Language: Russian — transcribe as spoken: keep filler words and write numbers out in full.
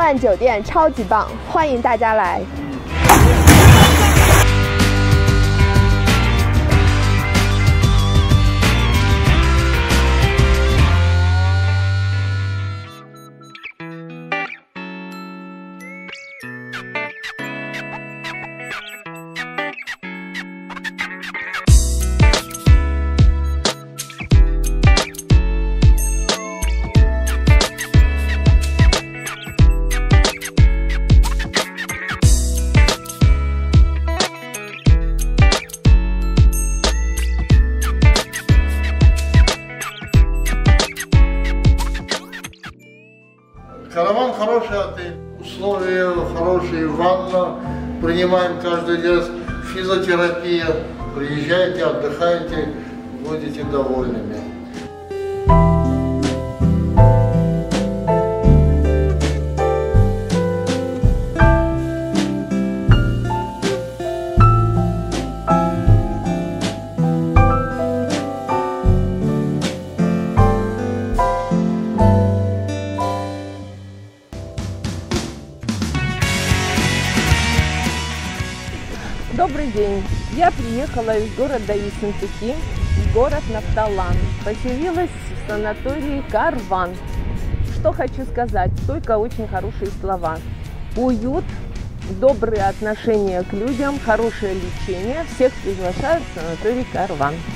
万酒店超级棒，欢迎大家来。 Караван хороший отель, условия хорошие, ванна, принимаем каждый день, физиотерапия. Приезжайте, отдыхайте, будете довольными. Добрый день! Я приехала из города Ессентуки в город Нафталан. Поселилась в санатории Карван. Что хочу сказать, только очень хорошие слова. Уют, добрые отношения к людям, хорошее лечение. Всех приглашают в санаторий Карван.